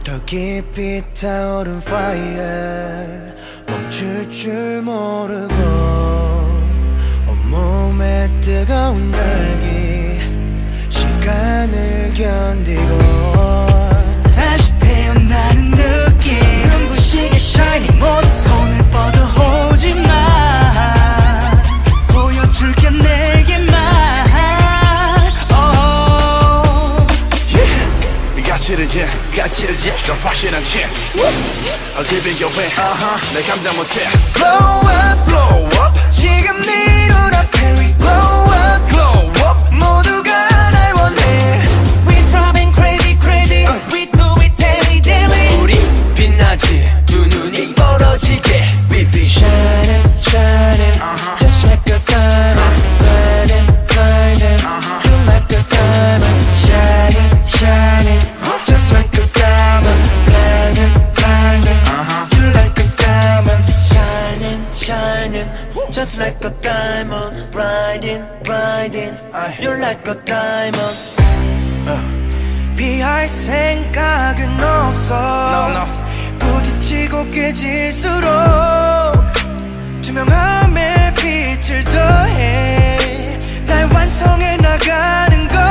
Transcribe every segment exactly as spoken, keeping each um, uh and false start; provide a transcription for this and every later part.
더 깊이 타오른 fire 멈출 줄 모르고 온몸에 뜨거운 열기 시간을 견디고 다시 태어나는 느낌 눈부시게 shining 모두 손을 뻗어 오지마 보여줄게 내게만 가치를 재 가치를 재더 확실한 chance 어디 비교해 uh-huh. 내 감당 못해 Blow up blow up 지금 네 눈앞에 we glow up glow up 모두가 날 원해 We driving crazy crazy uh. We do it daily daily 우리 빛나지 두 눈이 멀어지게 We be shining shining uh-huh. Just like a diamond Blinding blinding uh-huh. You like a diamond Shining shining Just like a diamond, blinding, blinding. Uh-huh. You like a diamond, shining, shining. Just like a diamond, blinding, blinding. You like a diamond. Uh. 피할 생각은 없어. No, no. 부딪히고 깨질수록 투명함에 빛을 더해. 날 완성해 나가는 걸.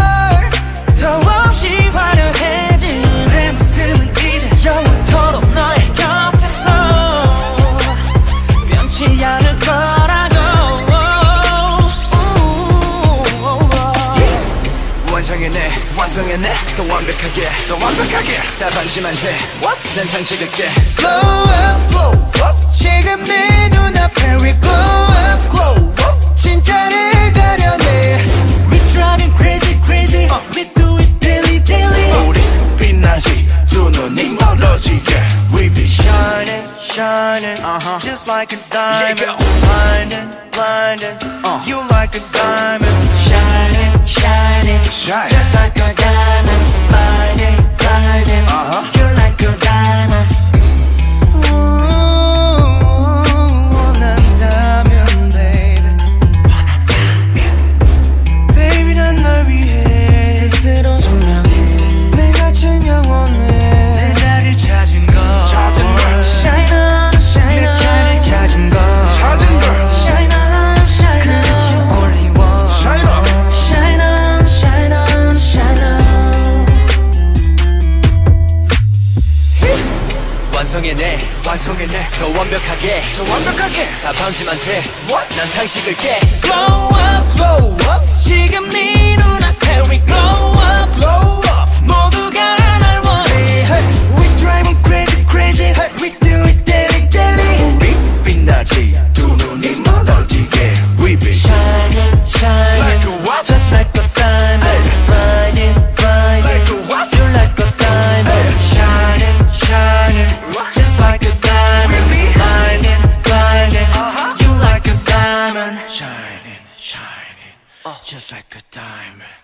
더없이 화려해진 내 모습은 이제 영원토록 너의 곁에서 변치 않을 거라고 완성해내 완성해내 더 완벽하게 더 완벽하게 다 반지만 새 난 상식을게 Glow up glow up 지금 내 눈앞에 we glow up glow up 진짜를 가려내 We driving crazy crazy uh. We do it daily daily 우리 빛나지 두 눈이 멀어지게 We be shining shining uh-huh. Just like a diamond yeah, blinding blinding uh. You like a diamond shining shining Shine. Just like a diamond blinding blinding uh-huh. You like a diamond 원한다면 baby 원한다면 baby 난 널 위해 스스로 증명해 내 갇힌 영혼을 내 자리를 찾은 걸 찾은 걸 Shine on shine on 내 자리를 찾은 걸 찾은 걸 Shine on shine on 그렇진 only one Shine on Shine on shine on shine on 완성해내 완성해내 더 완벽하게 더 완벽하게 다 방심한 새난 상식을 깨 Glow up glow up 지금 네 눈앞에 we glow up glow up 모두가 날 원해 hey. We driving crazy crazy hey. We do it daily daily 우리 빛나지 두 눈이 멀어지게 We be shining shining like a what? Just like a diamond hey. Blinding blinding like a what? You like a diamond hey. Shining shining Just like a diamond Blinding blinding uh-huh. You like a diamond Shining shining uh. Just like a diamond